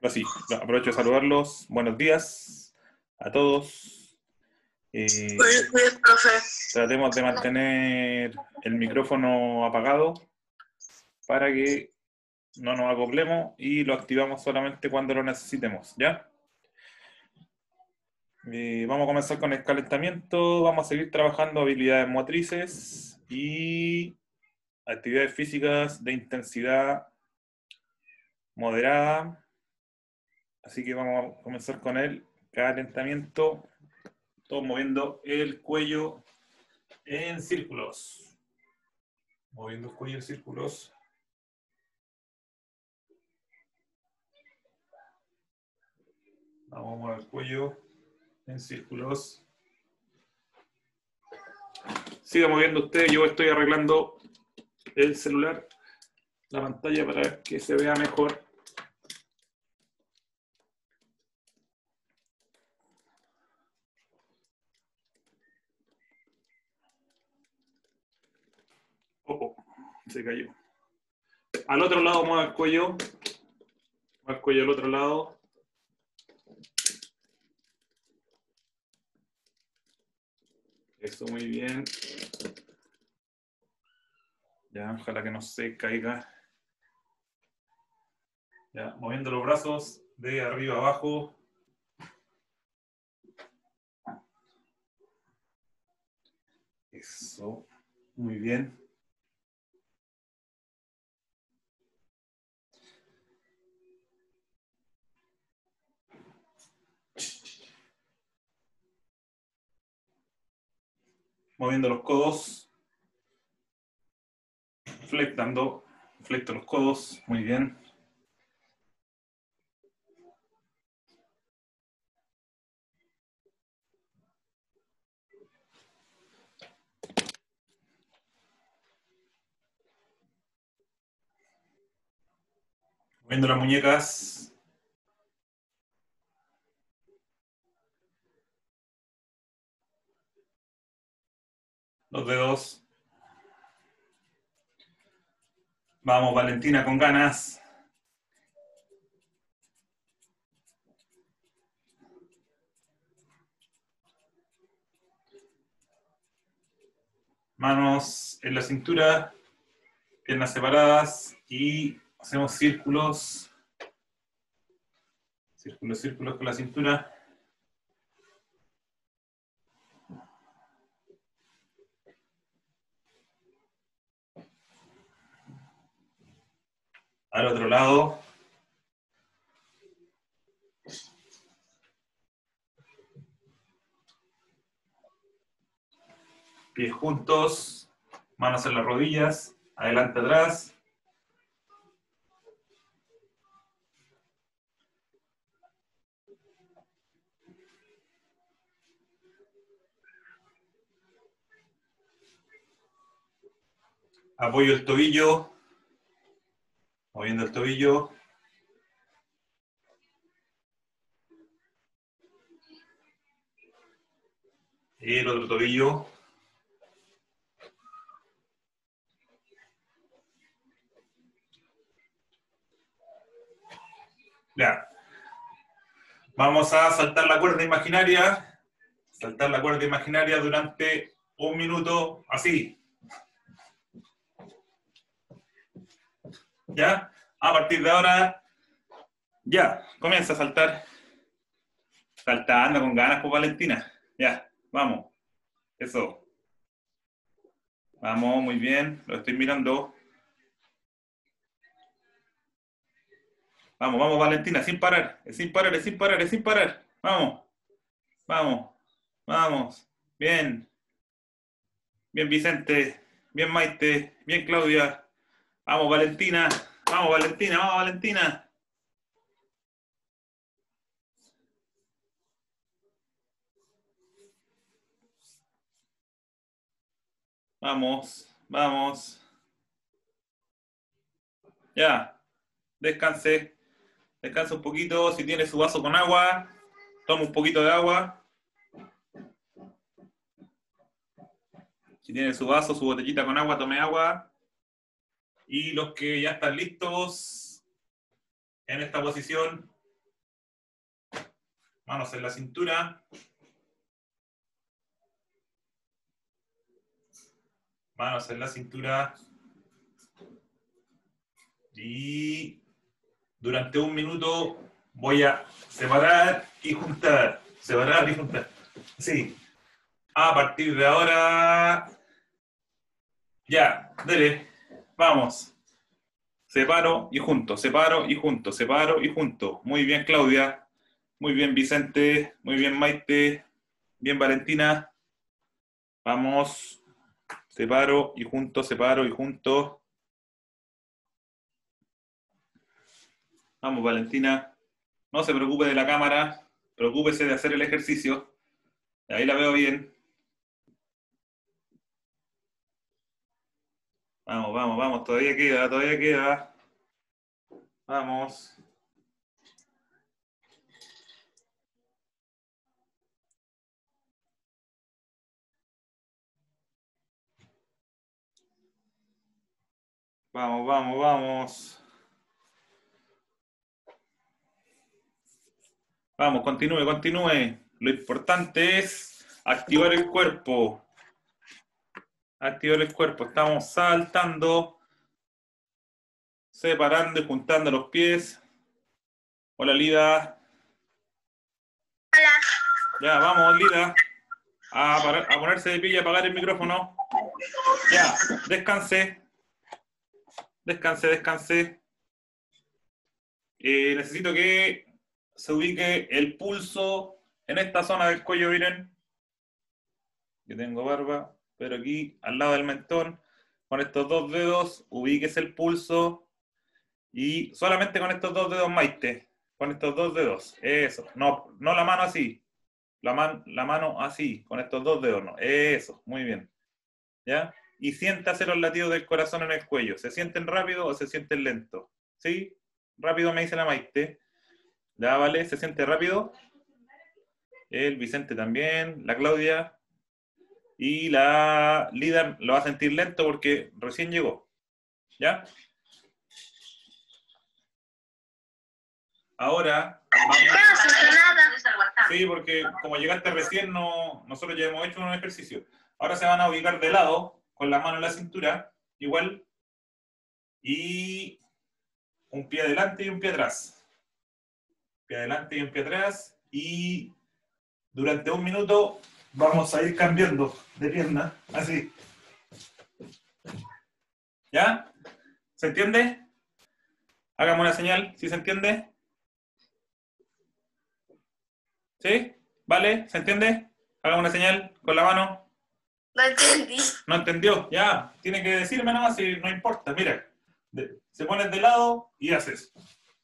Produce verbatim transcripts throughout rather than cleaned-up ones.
Ahora sí, aprovecho de saludarlos. Buenos días a todos. Eh, Buenos días, profe. Tratemos de mantener el micrófono apagado para que no nos acoplemos y lo activamos solamente cuando lo necesitemos, ¿ya? Eh, vamos a comenzar con el calentamiento. Vamos a seguir trabajando habilidades motrices y actividades físicas de intensidad moderada. Así que vamos a comenzar con el calentamiento. Todos moviendo el cuello en círculos. Moviendo el cuello en círculos. Vamos a mover el cuello en círculos. Siga moviendo usted, yo estoy arreglando el celular, la pantalla para que se vea mejor. Oh, oh, se cayó. Al otro lado mueva el cuello. Mueva el cuello al otro lado. Eso, muy bien. Ya, ojalá que no se caiga. Ya, moviendo los brazos de arriba a abajo. Eso, muy bien. Moviendo los codos. Flectando, flecto los codos, muy bien. Moviendo las muñecas. Los dedos. Vamos, Valentina, con ganas. Manos en la cintura, piernas separadas y hacemos círculos. Círculos, círculos con la cintura. Al otro lado. Pies juntos, manos en las rodillas, adelante, atrás. Apoyo el tobillo, moviendo el tobillo. Y el otro tobillo. Ya. Vamos a saltar la cuerda imaginaria. Saltar la cuerda imaginaria durante un minuto, así. ¿Ya? A partir de ahora, ya, comienza a saltar. Saltando con ganas, pues, Valentina. Ya, vamos. Eso. Vamos, muy bien. Lo estoy mirando. Vamos, vamos, Valentina, sin parar. Es sin parar, es sin parar, es sin parar. Vamos. Vamos. Vamos. Bien. Bien, Vicente. Bien, Maite. Bien, Claudia. Vamos, Valentina. Vamos, Valentina. Vamos, Valentina. Vamos. Vamos. Ya. Descanse. Descansa un poquito. Si tiene su vaso con agua, toma un poquito de agua. Si tiene su vaso, su botellita con agua, tome agua. Y los que ya están listos en esta posición, Manos en la cintura. Manos en la cintura. Y durante un minuto voy a separar y juntar. Separar y juntar. Sí. A partir de ahora... Ya, dele. Vamos. Separo y junto, separo y junto, separo y junto. Muy bien, Claudia. Muy bien, Vicente. Muy bien, Maite. Bien, Valentina. Vamos. Separo y junto, separo y junto. Vamos, Valentina. No se preocupe de la cámara. Preocúpese de hacer el ejercicio. Ahí la veo bien. Vamos, vamos, vamos. Todavía queda, todavía queda. Vamos. Vamos, vamos, vamos. Vamos, continúe, continúe. Lo importante es activar el cuerpo. Activar el cuerpo. Estamos saltando, separando y juntando los pies. Hola, Lida. Hola. Ya, vamos, Lida. A, parar, a ponerse de pie y apagar el micrófono. Ya, descanse. Descanse, descanse. Eh, necesito que se ubique el pulso en esta zona del cuello, miren. Yo tengo barba, pero aquí al lado del mentón, con estos dos dedos, ubíquese el pulso y solamente con estos dos dedos, Maite. Con estos dos dedos. Eso. No, no la mano así. La, man, la mano así, con estos dos dedos, no. Eso, muy bien. ¿Ya? Y siéntase los latidos del corazón en el cuello. ¿Se sienten rápido o se sienten lento? ¿Sí? Rápido me dice la Maite. Ya, vale, ¿se siente rápido? El Vicente también, la Claudia. Y la Lida lo va a sentir lento porque recién llegó. ¿Ya? Ahora... Vamos. Sí, porque como llegaste recién, no, nosotros ya hemos hecho un ejercicio. Ahora se van a ubicar de lado, con la mano en la cintura, igual. Y un pie adelante y un pie atrás. Un pie adelante y un pie atrás. Y durante un minuto vamos a ir cambiando de pierna, así. ¿Ya? ¿Se entiende? Hagamos una señal, si se entiende. ¿Sí? ¿Vale? ¿Se entiende? Hagamos una señal con la mano. No entendí. ¿No entendió? Ya, tiene que decirme nomás si no importa. Mira, de, se pones de lado y haces.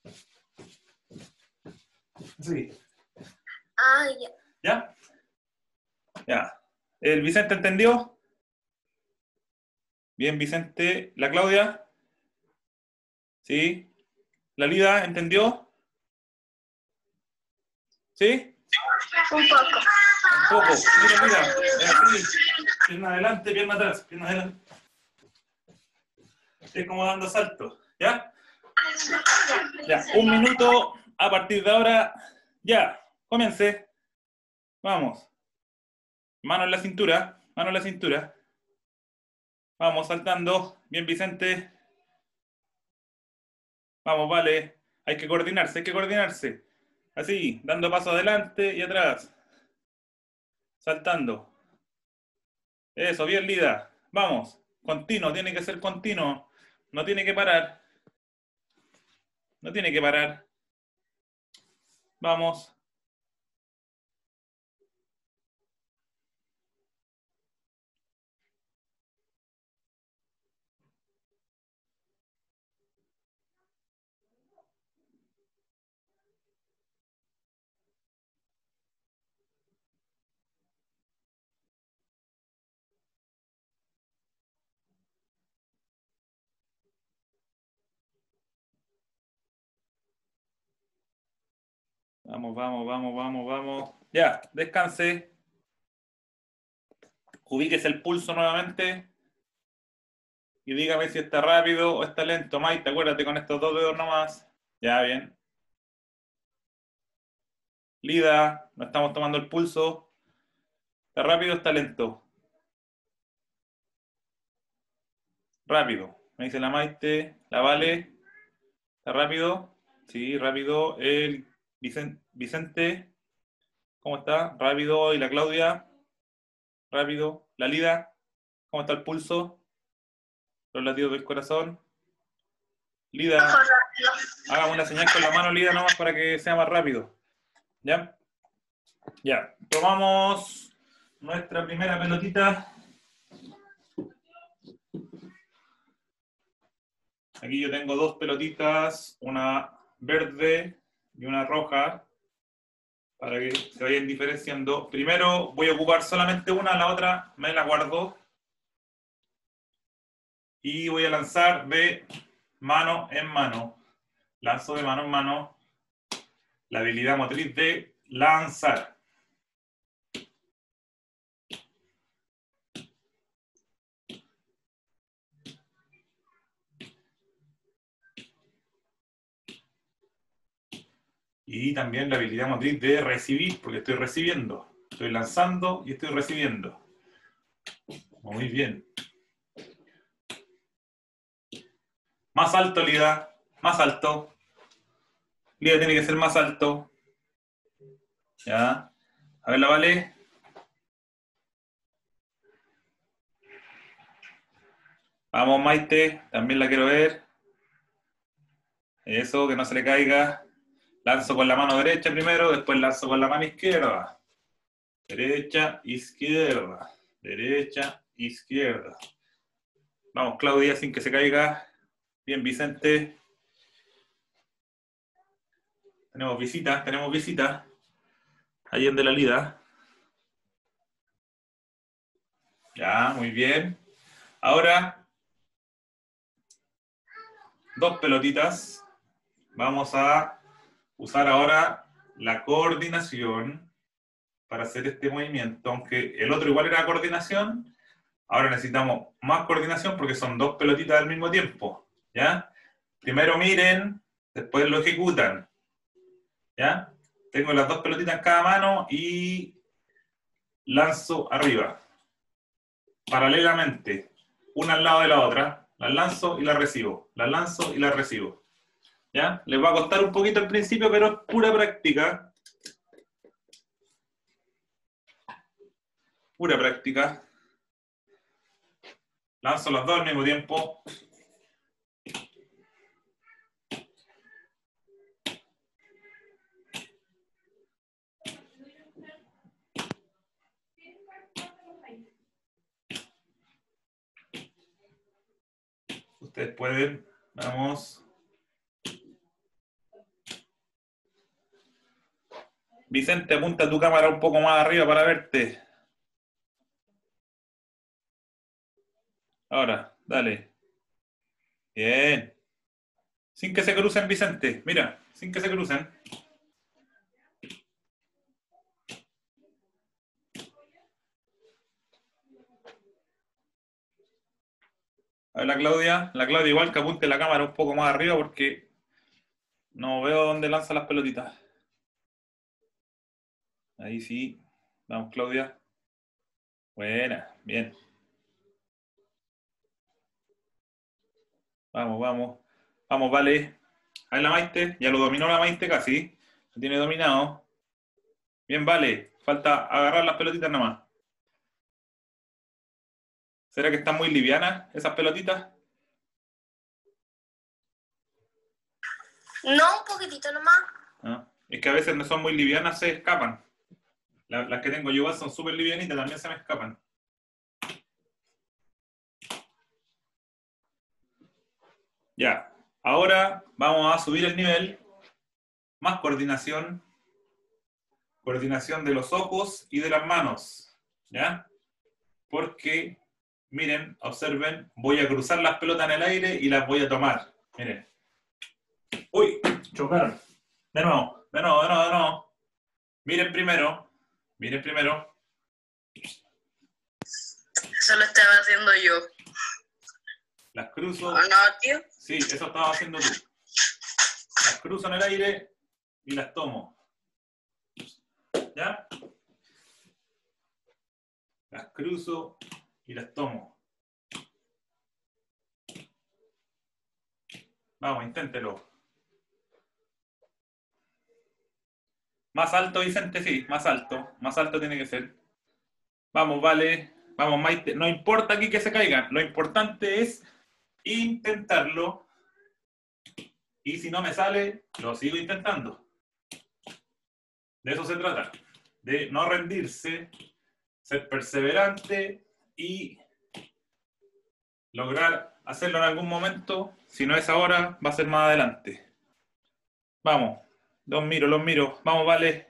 Sí. Ah, ya. ¿Ya? Ya. ¿El Vicente entendió? Bien, Vicente. ¿La Claudia? ¿Sí? ¿La Lida entendió? ¿Sí? Un poco. Un poco. Mira, mira. Así. Pierna adelante, pierna atrás. Pierna adelante. Estoy como dando saltos. ¿Ya? Ya. Un minuto a partir de ahora. Ya. Comience. Vamos. Mano en la cintura. Mano en la cintura. Vamos saltando. Bien, Vicente. Vamos, vale. Hay que coordinarse, hay que coordinarse. Así, dando paso adelante y atrás. Saltando. Eso, bien, Lida. Vamos. Continuo, tiene que ser continuo. No tiene que parar. No tiene que parar. Vamos. Vamos, vamos, vamos, vamos, vamos. Ya, descanse. Ubíquese el pulso nuevamente. Y dígame si está rápido o está lento. Maite, acuérdate con estos dos dedos nomás. Ya, bien. Lida, no estamos tomando el pulso. ¿Está rápido o está lento? Rápido. Me dice la Maite, la Vale. ¿Está rápido? Sí, rápido. El Vicente, ¿cómo está? Rápido. ¿Y la Claudia? Rápido. La Lida, ¿cómo está el pulso? Los latidos del corazón. Lida, haga una señal con la mano, Lida, nomás para que sea más rápido. ¿Ya? Ya. Tomamos nuestra primera pelotita. Aquí yo tengo dos pelotitas, una verde y una roja, para que se vayan diferenciando. Primero voy a ocupar solamente una, la otra me la guardo. Y voy a lanzar de mano en mano. Lanzo de mano en mano la habilidad motriz de lanzar. Y también la habilidad motriz de recibir, porque estoy recibiendo. Estoy lanzando y estoy recibiendo. Muy bien. Más alto, Lida. Más alto. Lida tiene que ser más alto. Ya. A ver, la Vale. Vamos, Maite. También la quiero ver. Eso, que no se le caiga. Lanzo con la mano derecha primero, después lanzo con la mano izquierda. Derecha, izquierda. Derecha, izquierda. Vamos, Claudia, sin que se caiga. Bien, Vicente. Tenemos visitas, tenemos visitas. Ahí en de la Lida. Ya, muy bien. Ahora, dos pelotitas. Vamos a usar ahora la coordinación para hacer este movimiento, aunque el otro igual era coordinación, ahora necesitamos más coordinación porque son dos pelotitas al mismo tiempo, ¿ya? Primero miren, después lo ejecutan, ¿ya? Tengo las dos pelotitas en cada mano y lanzo arriba, paralelamente, una al lado de la otra, las lanzo y las recibo, las lanzo y las recibo. ¿Ya? Les va a costar un poquito al principio, pero es pura práctica. Pura práctica. Lanzo las dos al mismo tiempo. Ustedes pueden. Vamos. Vicente, apunta tu cámara un poco más arriba para verte. Ahora, dale. Bien. Sin que se crucen, Vicente. Mira, sin que se crucen. A ver la Claudia. La Claudia igual que apunte la cámara un poco más arriba porque no veo dónde lanza las pelotitas. Ahí sí. Vamos, Claudia. Buena, bien. Vamos, vamos. Vamos, vale. Ahí la Maite. Ya lo dominó la Maite casi. Lo tiene dominado. Bien, vale. Falta agarrar las pelotitas nomás. ¿Será que están muy livianas esas pelotitas? No, un poquitito nomás. ¿No? Es que a veces no son muy livianas, se escapan. Las, las que tengo yo son súper livianitas, también se me escapan. Ya. Ahora vamos a subir el nivel. Más coordinación. Coordinación de los ojos y de las manos. ¿Ya? Porque, miren, observen, voy a cruzar las pelotas en el aire y las voy a tomar. Miren. Uy, chocaron. De nuevo, de nuevo, de nuevo, de nuevo. Miren primero. Miren primero. Eso lo estaba haciendo yo. Las cruzo. ¿O no, tío? Sí, eso estaba haciendo tú. Las cruzo en el aire y las tomo. ¿Ya? Las cruzo y las tomo. Vamos, inténtelo. Más alto, Vicente, sí, más alto. Más alto tiene que ser. Vamos, vale. Vamos, Maite. No importa aquí que se caigan. Lo importante es intentarlo. Y si no me sale, lo sigo intentando. De eso se trata. De no rendirse, ser perseverante y lograr hacerlo en algún momento. Si no es ahora, va a ser más adelante. Vamos. Los miro, los miro. Vamos, vale.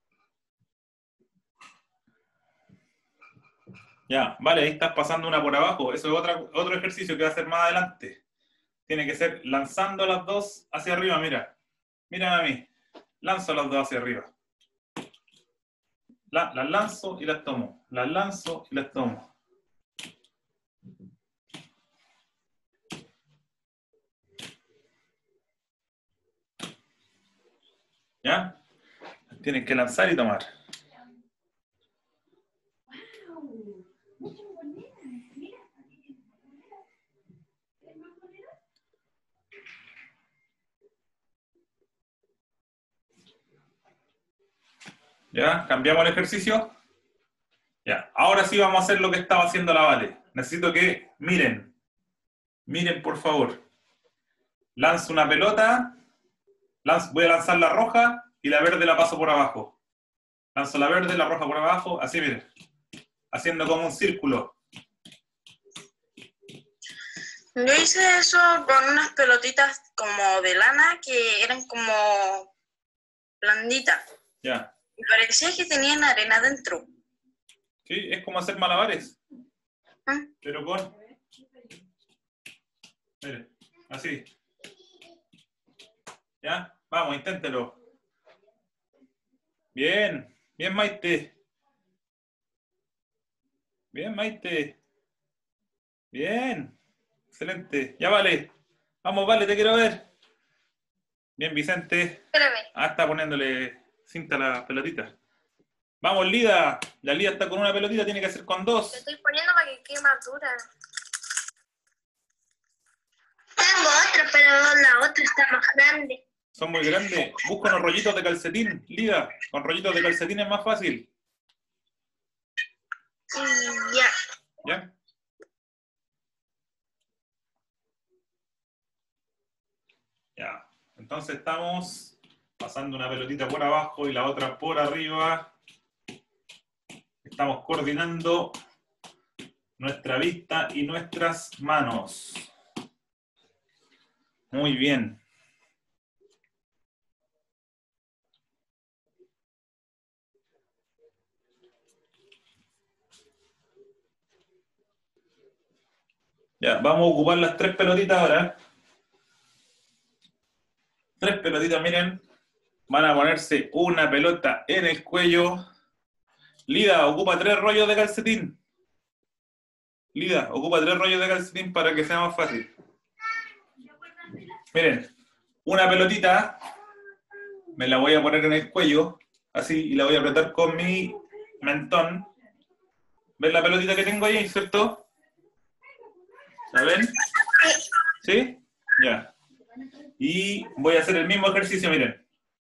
Ya, vale, ahí estás pasando una por abajo. Eso es otra, otro ejercicio que va a hacer más adelante. Tiene que ser lanzando las dos hacia arriba, mira. Mira a mí. Lanzo las dos hacia arriba. La, las lanzo y las tomo. Las lanzo y las tomo. ¿Ya? Tienen que lanzar y tomar. ¿Ya? ¿Cambiamos el ejercicio? Ya. Ahora sí vamos a hacer lo que estaba haciendo la Vale. Necesito que miren. Miren, por favor. Lanzo una pelota. Lanzo, voy a lanzar la roja y la verde la paso por abajo. Lanzo la verde, la roja por abajo. Así, miren. Haciendo como un círculo. Yo hice eso con unas pelotitas como de lana que eran como blanditas. Ya. Y parecía que tenían arena dentro. Sí, es como hacer malabares. ¿Mm? Pero con... Miren, así. ¿Ya? Vamos, inténtelo. Bien, bien, Maite. Bien, Maite. Bien. Excelente. Ya vale. Vamos, vale, te quiero ver. Bien, Vicente. Espérame. Ah, está poniéndole cinta a la pelotita. Vamos, Lida. La Lida está con una pelotita, tiene que hacer con dos. Lo estoy poniendo para que quede más dura. Tengo otra, pero la otra está más grande. Son muy grandes. Busca unos rollitos de calcetín, Lida. Con rollitos de calcetín es más fácil. Y ya. ¿Ya? Ya. Entonces estamos pasando una pelotita por abajo y la otra por arriba. Estamos coordinando nuestra vista y nuestras manos. Muy bien. Ya, vamos a ocupar las tres pelotitas ahora. Tres pelotitas, miren. Van a ponerse una pelota en el cuello. Lida, ocupa tres rollos de calcetín. Lida, ocupa tres rollos de calcetín para que sea más fácil. Miren, una pelotita me la voy a poner en el cuello, así, y la voy a apretar con mi mentón. ¿Ven la pelotita que tengo ahí, cierto? ¿La ven? ¿Sí? Ya. Y voy a hacer el mismo ejercicio, miren.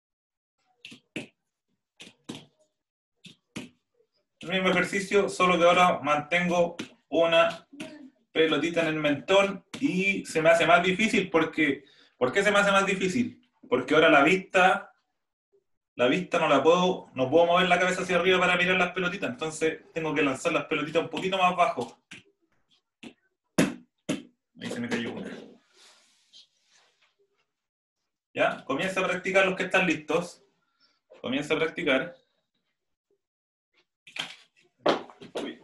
El mismo ejercicio, solo que ahora mantengo una pelotita en el mentón y se me hace más difícil porque... ¿Por qué se me hace más difícil? Porque ahora la vista... La vista no la puedo... No puedo mover la cabeza hacia arriba para mirar las pelotitas, entonces tengo que lanzar las pelotitas un poquito más bajo. Ahí se me cayó una. ¿Ya? Comienza a practicar los que están listos. Comienza a practicar. Uy.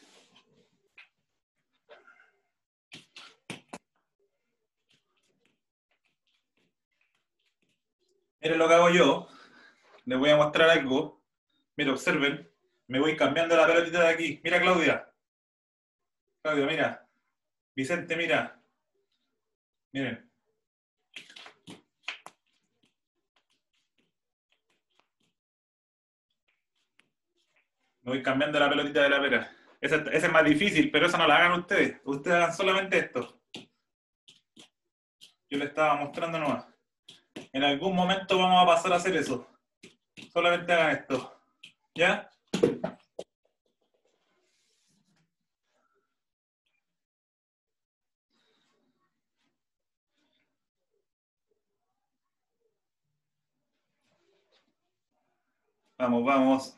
Miren lo que hago yo. Les voy a mostrar algo. Mira, observen. Me voy cambiando la pelotita de aquí. Mira, Claudia. Claudia, mira. Vicente, mira. Miren. Me voy cambiando la pelotita de la pera. Esa, esa es más difícil, pero esa no la hagan ustedes. Ustedes hagan solamente esto. Yo les estaba mostrando nomás. En algún momento vamos a pasar a hacer eso. Solamente hagan esto. ¿Ya? Vamos, vamos.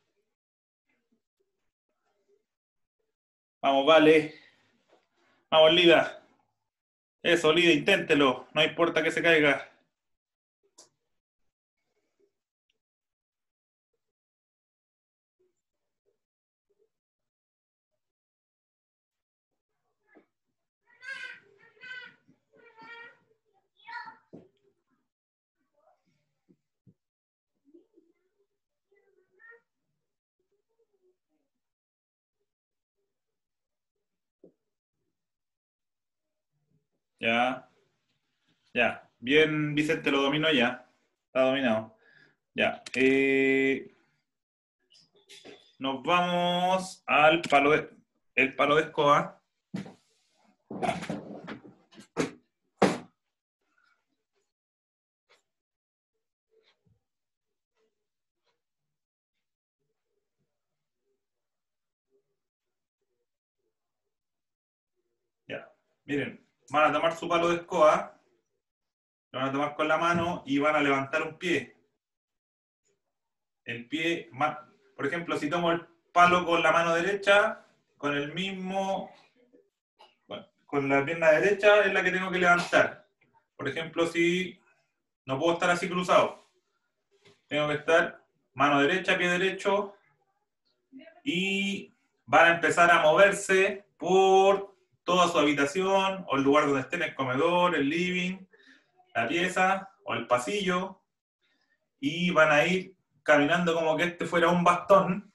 Vamos, vale. Vamos, Lida. Eso, Lida, inténtelo. No importa que se caiga. Ya. Ya. Bien, Vicente lo dominó ya. Está dominado. Ya. Eh, nos vamos al palo de, el palo de escoba. Ya. Miren, van a tomar su palo de escoba, lo van a tomar con la mano y van a levantar un pie. El pie, por ejemplo, si tomo el palo con la mano derecha, con el mismo, bueno, con la pierna derecha es la que tengo que levantar. Por ejemplo, si no puedo estar así cruzado, tengo que estar mano derecha, pie derecho, y van a empezar a moverse por toda su habitación o el lugar donde estén, el comedor, el living, la pieza o el pasillo, y van a ir caminando como que este fuera un bastón.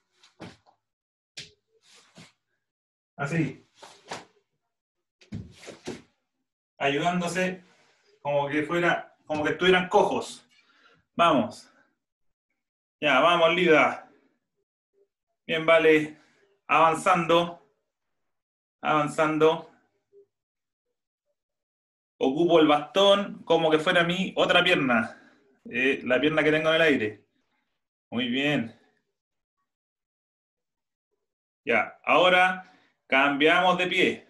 Así. Ayudándose como que fuera, como que estuvieran cojos. Vamos. Ya, vamos, Lida. Bien, vale. Avanzando. Avanzando. Ocupo el bastón como que fuera mi otra pierna. Eh, la pierna que tengo en el aire. Muy bien. Ya, ahora cambiamos de pie.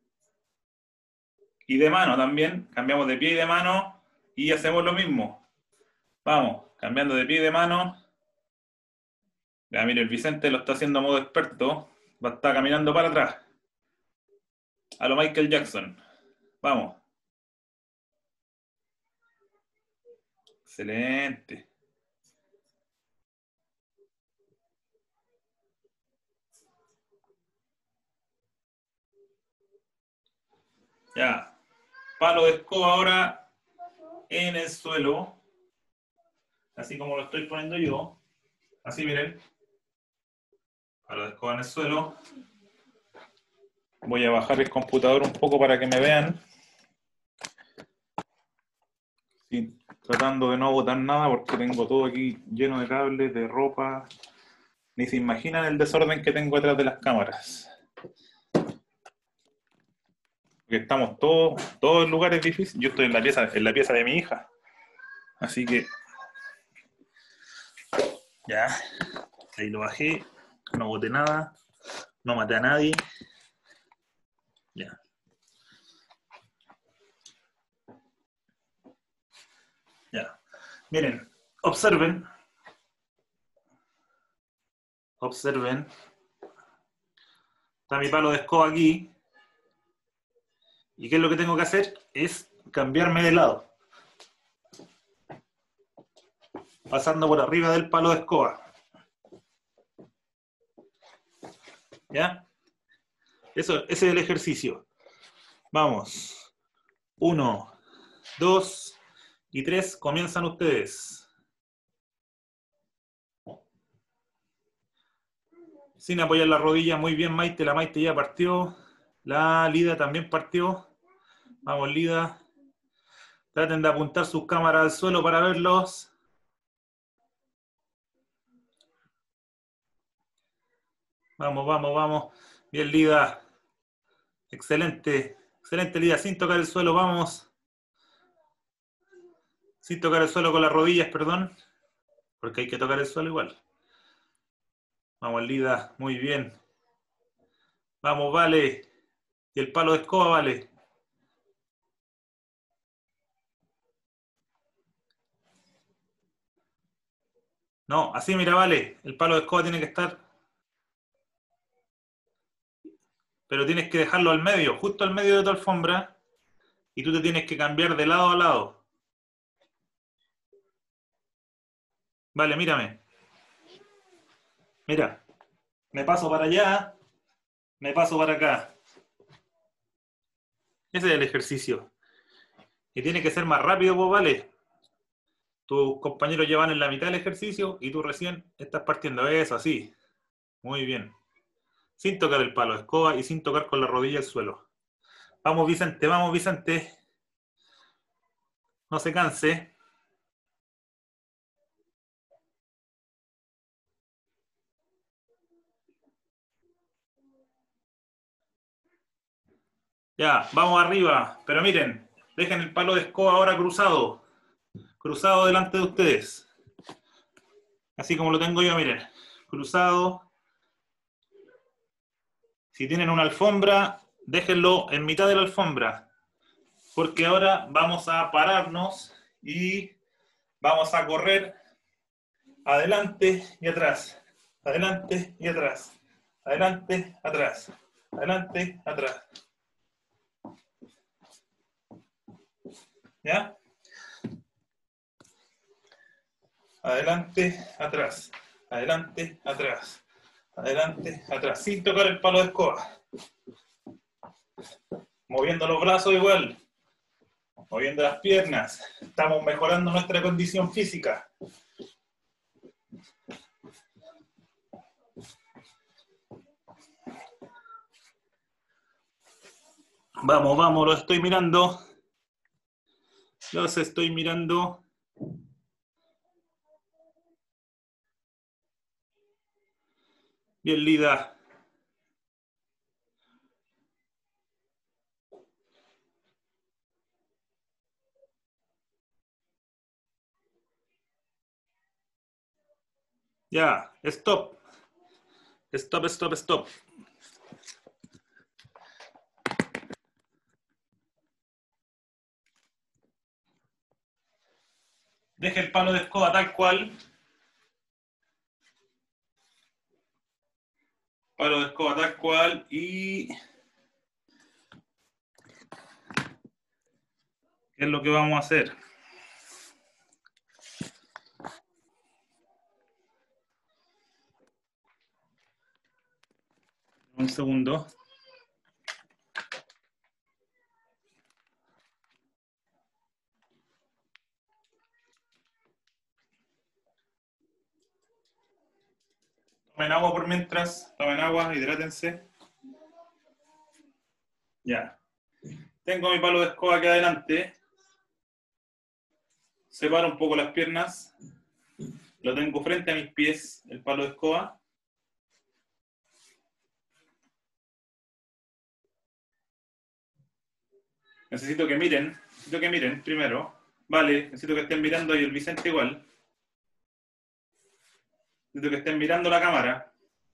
Y de mano también. Cambiamos de pie y de mano. Y hacemos lo mismo. Vamos, cambiando de pie y de mano. Ya, mire, el Vicente lo está haciendo a modo experto. Va a estar caminando para atrás. A lo Michael Jackson. Vamos. Excelente. Ya. Palo de escoba ahora en el suelo. Así como lo estoy poniendo yo. Así, miren. Palo de escoba en el suelo. Voy a bajar el computador un poco para que me vean. Sí, tratando de no botar nada porque tengo todo aquí lleno de cables, de ropa. Ni se imaginan el desorden que tengo detrás de las cámaras. Porque estamos todos, todos en lugares difíciles. Yo estoy en la pieza, en la pieza de mi hija. Así que ya, ahí lo bajé, no boté nada, no maté a nadie. Ya. Ya. Miren, observen. Observen. Está mi palo de escoba aquí. ¿Y qué es lo que tengo que hacer? Es cambiarme de lado. Pasando por arriba del palo de escoba. ¿Ya? Eso, ese es el ejercicio. Vamos. Uno, dos y tres. Comienzan ustedes. Sin apoyar la rodilla. Muy bien, Maite. La Maite ya partió. La Lida también partió. Vamos, Lida. Traten de apuntar sus cámaras al suelo para verlos. Vamos, vamos, vamos. Bien, Lida. Excelente. Excelente, Lida. Sin tocar el suelo, vamos. Sin tocar el suelo con las rodillas, perdón. Porque hay que tocar el suelo igual. Vamos, Lida. Muy bien. Vamos, Vale. Y el palo de escoba, Vale. No, así mira, Vale. El palo de escoba tiene que estar... Pero tienes que dejarlo al medio, justo al medio de tu alfombra. Y tú te tienes que cambiar de lado a lado. Vale, mírame. Mira. Me paso para allá. Me paso para acá. Ese es el ejercicio. Y tiene que ser más rápido, pues, Vale. Tus compañeros llevan en la mitad del ejercicio y tú recién estás partiendo. Eso, así. Muy bien. Sin tocar el palo de escoba y sin tocar con la rodilla el suelo. Vamos, Vicente, vamos, Vicente. No se canse. Ya, vamos arriba. Pero miren, dejen el palo de escoba ahora cruzado. Cruzado delante de ustedes. Así como lo tengo yo, miren. Cruzado. Si tienen una alfombra, déjenlo en mitad de la alfombra. Porque ahora vamos a pararnos y vamos a correr adelante y atrás. Adelante y atrás. Adelante, atrás. Adelante, atrás. ¿Ya? Adelante, atrás. Adelante, atrás. Adelante, atrás. Sin tocar el palo de escoba. Moviendo los brazos igual. Moviendo las piernas. Estamos mejorando nuestra condición física. Vamos, vamos, lo estoy mirando. Los estoy mirando. Bien, Lida. Ya, stop. Stop, stop, stop. Deje el palo de escoba tal cual. Palo de escoba tal cual y... ¿Qué es lo que vamos a hacer? Un segundo. Tomen agua por mientras. Tomen agua, hidrátense. Ya. Tengo mi palo de escoba aquí adelante. Separo un poco las piernas. Lo tengo frente a mis pies, el palo de escoba. Necesito que miren. Necesito que miren primero. Vale, necesito que estén mirando y el Vicente igual. Necesito que estén mirando la cámara.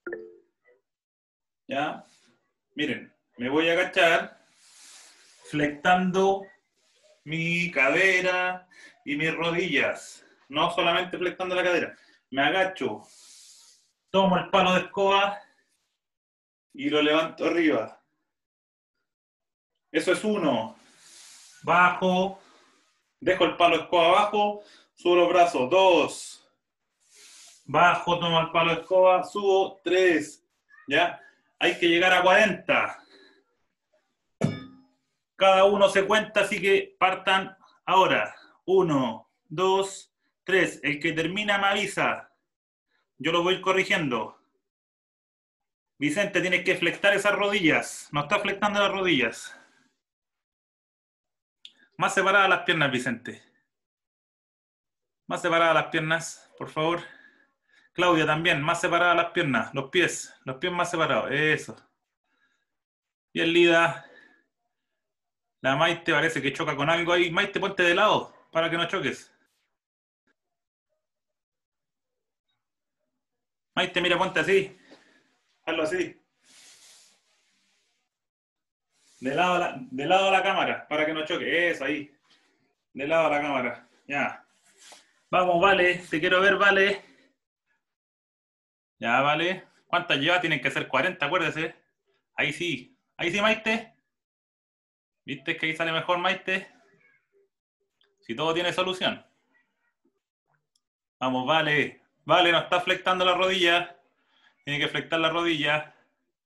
¿Ya? Miren, me voy a agachar flectando mi cadera y mis rodillas. No solamente flectando la cadera. Me agacho, tomo el palo de escoba y lo levanto arriba. Eso es uno. Bajo, dejo el palo de escoba abajo, subo los brazos. Dos. Bajo, tomo el palo de escoba, subo. Tres. ¿Ya? Hay que llegar a cuarenta. Cada uno se cuenta, así que partan ahora. Uno, dos, tres. El que termina me avisa. Yo lo voy corrigiendo. Vicente, tienes que flectar esas rodillas. No está flectando las rodillas. Más separadas las piernas, Vicente. Más separadas las piernas, por favor. Claudia también, más separadas las piernas, los pies, los pies más separados, eso. Bien, Lida. La Maite parece que choca con algo ahí. Maite, ponte de lado para que no choques. Maite, mira, ponte así. Hazlo así. De lado, a la, de lado a la cámara para que no choque. Eso, ahí. De lado a la cámara. Ya. Vamos, Vale. Te quiero ver, Vale. Ya, Vale. ¿Cuántas lleva? Tienen que ser cuarenta, acuérdese. Ahí sí. Ahí sí, Maite. ¿Viste que ahí sale mejor, Maite? Si todo tiene solución. Vamos, Vale. Vale, no está flectando la rodilla. Tiene que flectar la rodilla.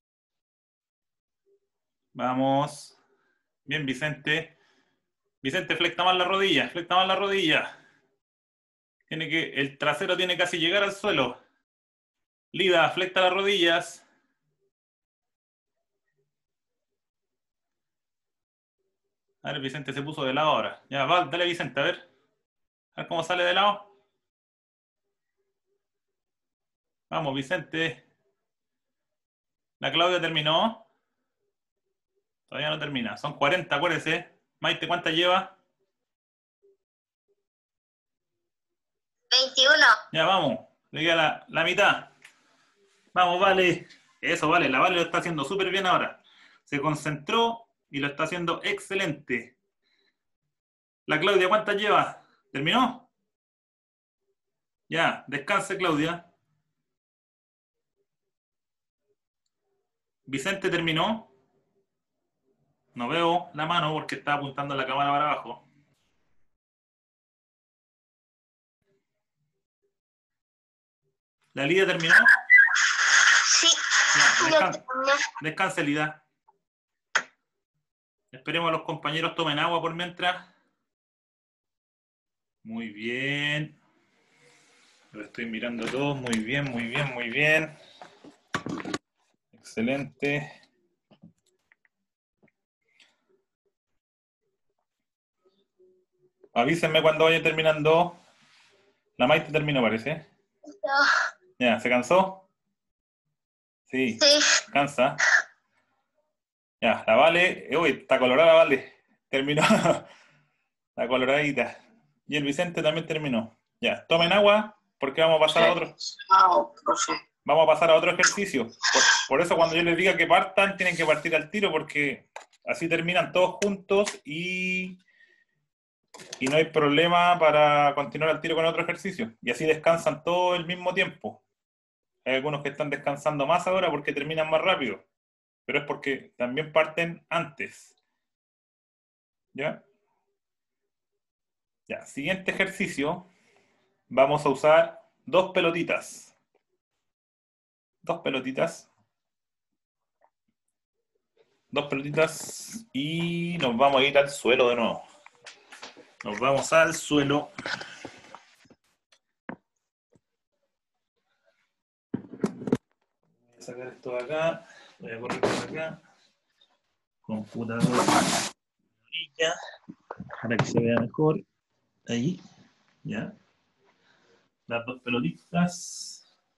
Vamos. Bien, Vicente. Vicente, flecta más la rodilla. Flecta más la rodilla. Tiene que, el trasero tiene que casi llegar al suelo. Lida, flecta las rodillas. A ver, Vicente se puso de lado ahora. Ya, va, dale, Vicente, a ver. A ver cómo sale de lado. Vamos, Vicente. La Claudia terminó. Todavía no termina. Son cuarenta, acuérdese. Maite, ¿cuántas lleva? veintiuno. Ya, vamos. Le queda la, la mitad. Vamos, Vale. Eso, Vale. La Vale lo está haciendo súper bien ahora. Se concentró y lo está haciendo excelente. La Claudia, ¿cuántas lleva? ¿Terminó? Ya, descanse, Claudia. Vicente terminó. No veo la mano porque está apuntando la cámara para abajo. ¿La Lida terminó? Sí. Ya, descanse, descanse, Lida. Esperemos a los compañeros tomen agua por mientras. Muy bien. Lo estoy mirando todo. Muy bien, muy bien, muy bien. Excelente. Avísenme cuando vaya terminando. La Maite terminó, parece. No. Ya, ¿se cansó? Sí, Sí. cansa. Ya, la Vale. Uy, está colorada la Vale. Terminó. La coloradita. Y el Vicente también terminó. Ya, tomen agua porque vamos a pasar a otro. Chao, profe. Vamos a pasar a otro ejercicio. Por, por eso cuando yo les diga que partan, tienen que partir al tiro porque así terminan todos juntos y, y no hay problema para continuar al tiro con otro ejercicio. Y así descansan todo el mismo tiempo. Hay algunos que están descansando más ahora porque terminan más rápido, pero es porque también parten antes. ¿Ya? Ya, siguiente ejercicio. Vamos a usar dos pelotitas. Dos pelotitas. Dos pelotitas y nos vamos a ir al suelo de nuevo. Nos vamos al suelo. Voy a sacar esto de acá. Voy a correr por acá. Computador. Para que se vea mejor. Ahí. Ya. Las dos pelotitas.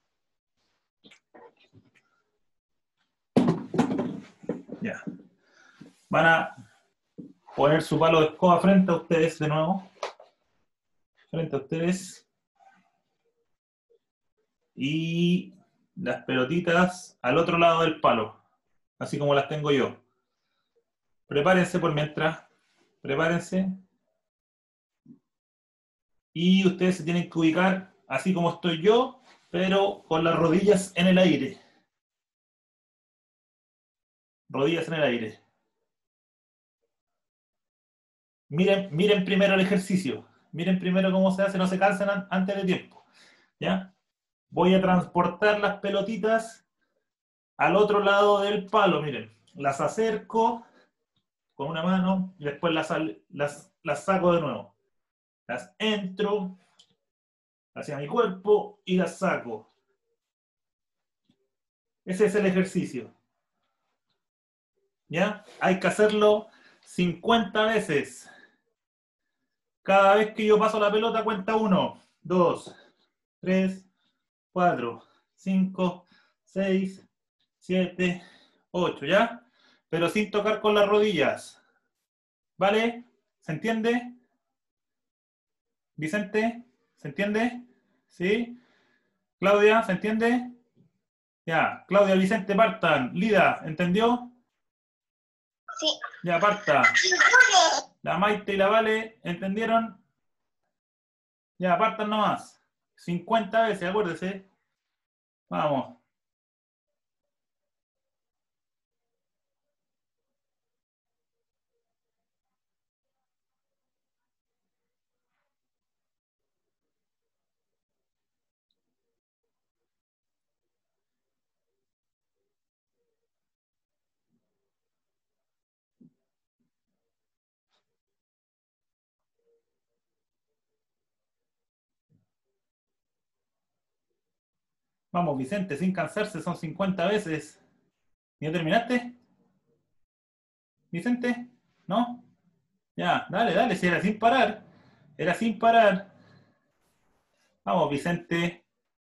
Ya. Van a poner su palo de escoba frente a ustedes de nuevo. Frente a ustedes. Y las pelotitas al otro lado del palo. Así como las tengo yo. Prepárense por mientras. Prepárense. Y ustedes se tienen que ubicar así como estoy yo, pero con las rodillas en el aire. Rodillas en el aire. Miren, miren primero el ejercicio. Miren primero cómo se hace, no se cansen antes de tiempo. ¿Ya? Voy a transportar las pelotitas al otro lado del palo. Miren, las acerco con una mano y después las, las, las saco de nuevo. Las entro hacia mi cuerpo y las saco. Ese es el ejercicio. ¿Ya? Hay que hacerlo cincuenta veces. Cada vez que yo paso la pelota cuenta uno, dos, tres, cuatro, cinco, seis, siete, ocho, ¿ya? Pero sin tocar con las rodillas. ¿Vale? ¿Se entiende? Vicente, ¿se entiende? ¿Sí? Claudia, ¿se entiende? Ya, Claudia, Vicente, partan. Lida, ¿entendió? Sí. Ya, parta. La Maite y la Vale, ¿entendieron? Ya, partan nomás. cincuenta veces, acuérdese. Vamos. Vamos, Vicente, sin cansarse, son cincuenta veces. ¿Ya terminaste? ¿Vicente? ¿No? Ya, dale, dale, si era sin parar. Era sin parar. Vamos, Vicente.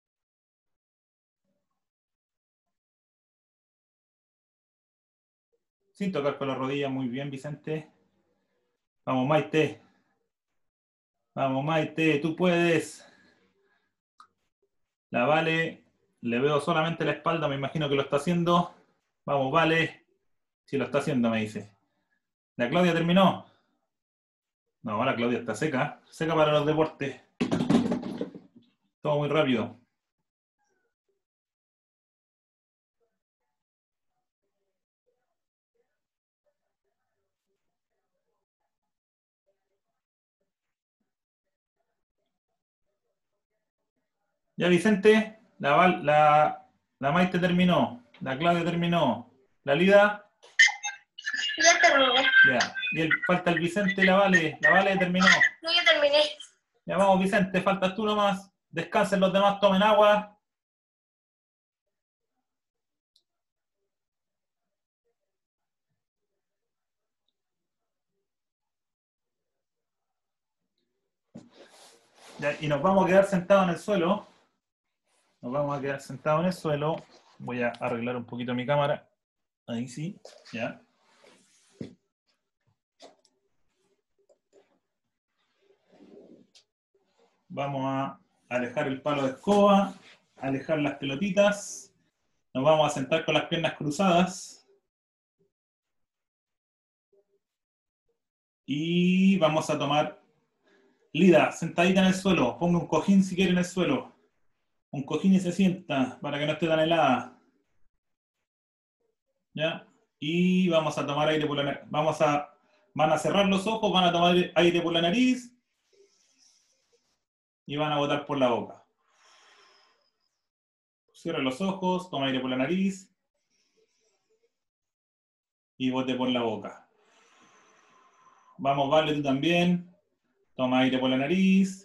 Sin tocar con la rodilla, muy bien, Vicente. Vamos, Maite. Vamos, Maite, tú puedes. La Vale, le veo solamente la espalda, me imagino que lo está haciendo. Vamos, Vale. Si lo está haciendo, me dice. ¿La Claudia terminó? No, la Claudia está seca. Seca para los deportes. Todo muy rápido. Ya, Vicente, la, la, la Maite terminó. La Claudia terminó. La Lida. Ya terminé. Ya. Y el, falta el Vicente y la Vale. La Vale terminó. No, ya terminé. Ya vamos, Vicente, faltas tú nomás. Descansen los demás, tomen agua. Ya, y nos vamos a quedar sentados en el suelo. Nos vamos a quedar sentados en el suelo. Voy a arreglar un poquito mi cámara. Ahí sí, ya. Vamos a alejar el palo de escoba, alejar las pelotitas. Nos vamos a sentar con las piernas cruzadas. Y vamos a tomar Lida, sentadita en el suelo. Ponga un cojín si quiere en el suelo. Un cojín y se sienta para que no esté tan helada. ¿Ya? Y vamos a tomar aire por la nariz. Vamos a, van a cerrar los ojos, van a tomar aire por la nariz y van a botar por la boca. Cierra los ojos, toma aire por la nariz y bote por la boca. Vamos, Vale, tú también. Toma aire por la nariz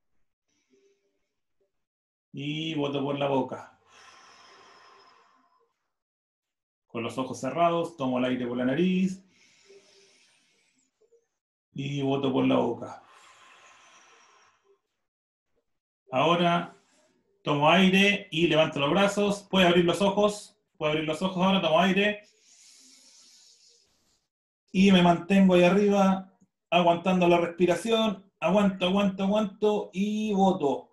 y boto por la boca. Con los ojos cerrados, tomo el aire por la nariz y boto por la boca. Ahora tomo aire y levanto los brazos. Puede abrir los ojos. Puede abrir los ojos ahora, tomo aire. Y me mantengo ahí arriba, aguantando la respiración. Aguanto, aguanto, aguanto y boto.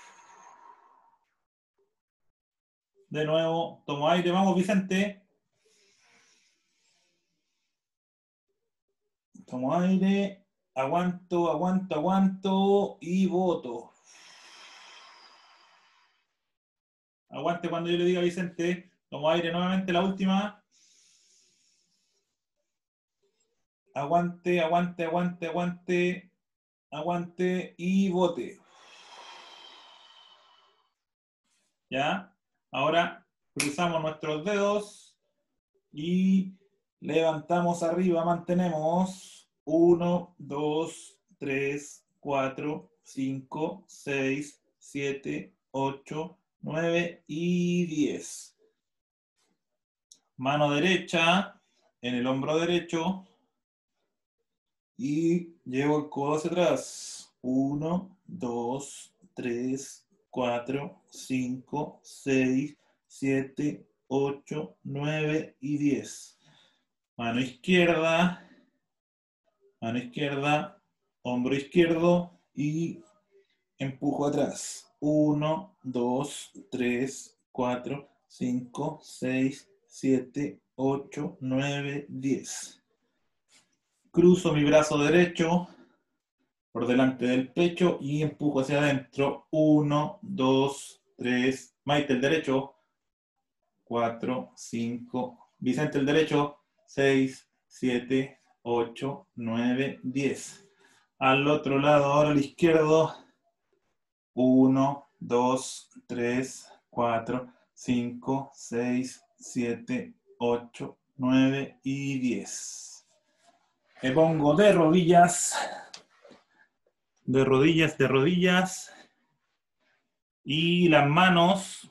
De nuevo, tomo aire. Vamos, Vicente. Tomo aire. Aguanto, aguanto, aguanto y boto. Aguante cuando yo le diga a Vicente. Tomo aire nuevamente, la última. Aguante, aguante, aguante, aguante. Aguante y bote. ¿Ya? Ahora cruzamos nuestros dedos y levantamos arriba, mantenemos uno, dos, tres, cuatro, cinco, seis, siete, ocho, nueve y diez. Mano derecha en el hombro derecho y llevo el codo hacia atrás. uno, dos, tres, cuatro, cinco, seis, siete, ocho, nueve y diez. Mano izquierda, mano izquierda, hombro izquierdo y empujo atrás. uno, dos, tres, cuatro, cinco, seis, siete, ocho, nueve, diez. Cruzo mi brazo derecho por delante del pecho y empujo hacia adentro. uno, dos, tres. Maite el derecho. cuatro, cinco. Vicente el derecho. seis, siete, ocho, nueve, diez. Al otro lado, ahora al izquierdo. uno, dos, tres, cuatro, cinco, seis, siete, ocho, nueve y diez. Me pongo de rodillas. De rodillas, de rodillas. Y las manos,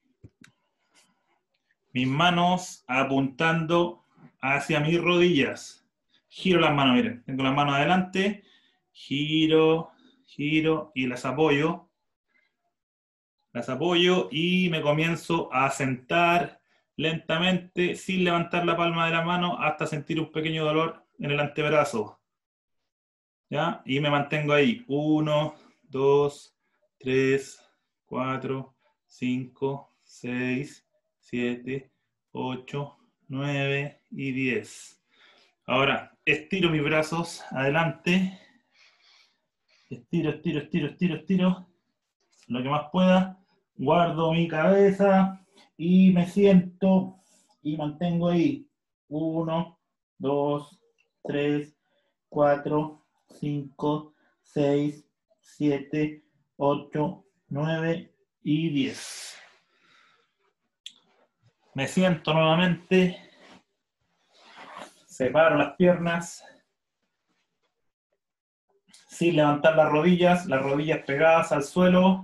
mis manos apuntando hacia mis rodillas. Giro las manos, miren. Tengo las manos adelante. Giro, giro y las apoyo. Las apoyo y me comienzo a sentar lentamente sin levantar la palma de la mano hasta sentir un pequeño dolor en el antebrazo. ¿Ya? Y me mantengo ahí. uno, dos, tres, cuatro, cinco, seis, siete, ocho, nueve y diez. Ahora, estiro mis brazos adelante. Estiro, estiro, estiro, estiro, estiro. Lo que más pueda. Guardo mi cabeza y me siento y mantengo ahí. uno, dos, tres, cuatro, cinco, seis, siete, ocho, nueve y diez. Me siento nuevamente. Separo las piernas. Sin levantar las rodillas. Las rodillas pegadas al suelo.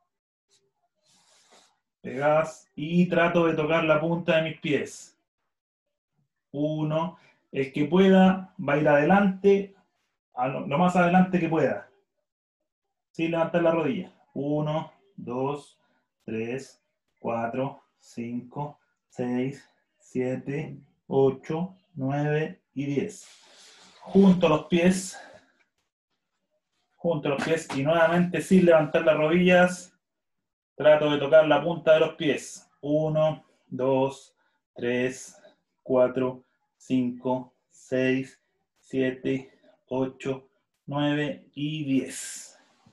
Pegadas. Y trato de tocar la punta de mis pies. Uno. El que pueda va a ir adelante. A lo, lo más adelante que pueda. Sin levantar la rodilla. uno, dos, tres, cuatro, cinco, seis, siete, ocho, nueve y diez. Junto los pies. Junto los pies y nuevamente sin levantar las rodillas. Trato de tocar la punta de los pies. uno, dos, tres, cuatro, cinco, seis, siete, ocho, nueve y diez.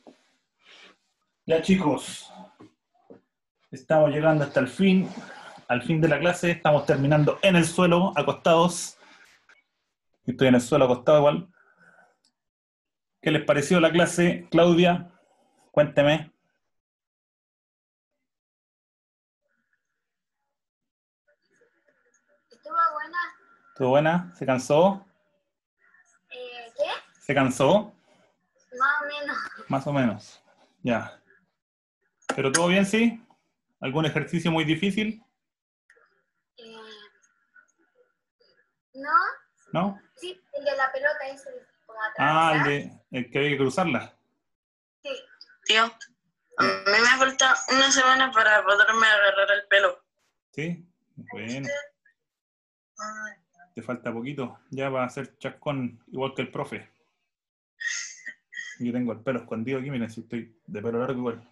Ya chicos, estamos llegando hasta el fin, al fin de la clase, estamos terminando en el suelo, acostados. Estoy en el suelo acostado igual. ¿Qué les pareció la clase, Claudia? Cuénteme. Estuvo buena. ¿Estuvo buena? ¿Se cansó? Eh, ¿Qué? ¿Se cansó? Más o menos. Más o menos. Ya. ¿Pero todo bien, sí? ¿Algún ejercicio muy difícil? Eh, ¿No? ¿No? Sí, el de la pelota ese como atrás. Ah, el, de, el que había que cruzarla. Sí. Tío, a mí me falta una semana para poderme agarrar el pelo. ¿Sí? Bueno. Te falta poquito. Ya va a ser chascón igual que el profe. Yo tengo el pelo escondido aquí, miren, si estoy de pelo largo igual.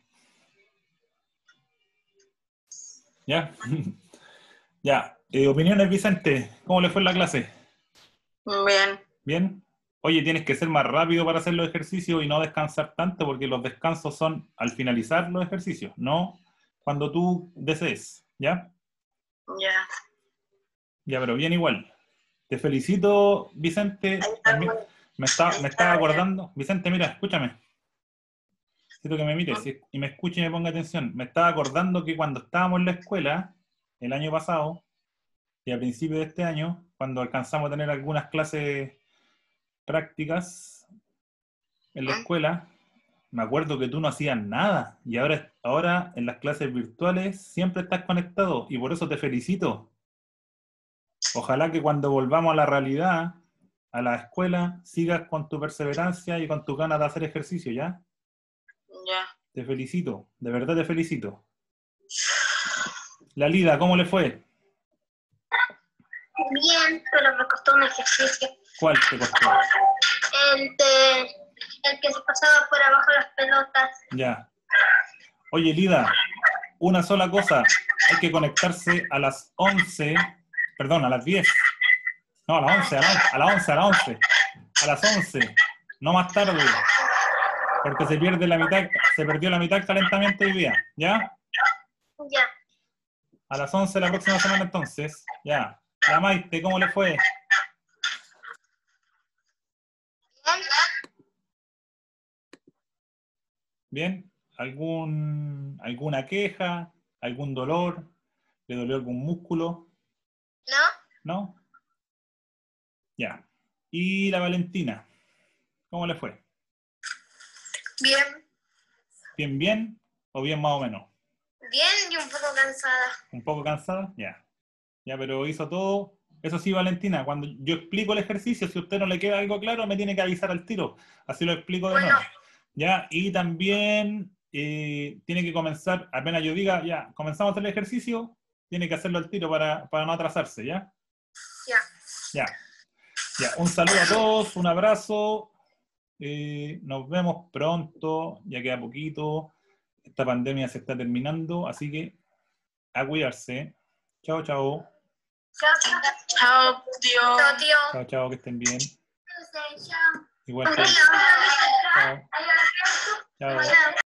¿Ya? Ya. Eh, opiniones, Vicente. ¿Cómo le fue en la clase? Bien. ¿Bien? Oye, tienes que ser más rápido para hacer los ejercicios y no descansar tanto, porque los descansos son al finalizar los ejercicios, no cuando tú desees. ¿Ya? Ya. Ya, pero bien igual. Te felicito, Vicente. También me estaba me estaba acordando. Vicente, mira, escúchame. Necesito que me mires y me escuche y me ponga atención. Me estaba acordando que cuando estábamos en la escuela, el año pasado, y a principios de este año, cuando alcanzamos a tener algunas clases prácticas en la escuela, me acuerdo que tú no hacías nada. Y ahora, ahora en las clases virtuales siempre estás conectado. Y por eso te felicito. Ojalá que cuando volvamos a la realidad, a la escuela, sigas con tu perseverancia y con tu ganas de hacer ejercicio, ¿ya? Ya. Te felicito, de verdad te felicito. La Lida, ¿cómo le fue? Bien, pero me costó un ejercicio. ¿Cuál te costó? El, de, el que se pasaba por abajo las pelotas. Ya. Oye, Lida, una sola cosa. Hay que conectarse a las once, perdón, a las diez. No, a las once, a las, a las once, a las once. A las once, no más tarde. Porque se pierde la mitad, se perdió la mitad del calentamiento hoy día. ¿Ya? Ya. A las once la próxima semana entonces. Ya. La Maite, ¿cómo le fue? ¿Bien? ¿Algún, alguna queja? ¿Algún dolor? ¿Le dolió algún músculo? ¿No? ¿No? Ya. ¿Y la Valentina? ¿Cómo le fue? Bien. ¿Bien, bien? ¿O bien más o menos? Bien y un poco cansada. ¿Un poco cansada? Ya. Ya, pero hizo todo. Eso sí, Valentina, cuando yo explico el ejercicio, si a usted no le queda algo claro, me tiene que avisar al tiro. Así lo explico de Bueno. nuevo. Ya, y también eh, tiene que comenzar, apenas yo diga, ya, comenzamos a hacer el ejercicio, tiene que hacerlo al tiro para, para no atrasarse, ¿ya? Ya. Ya. Ya, un saludo a todos, un abrazo. Eh, nos vemos pronto, ya queda poquito. Esta pandemia se está terminando, así que a cuidarse. Chao, chao. Chao, chao. Chao, tío. Chao, tío. Chao, chao, que estén bien. Chao. Igual que... Chao. Chao. Chao. Chao.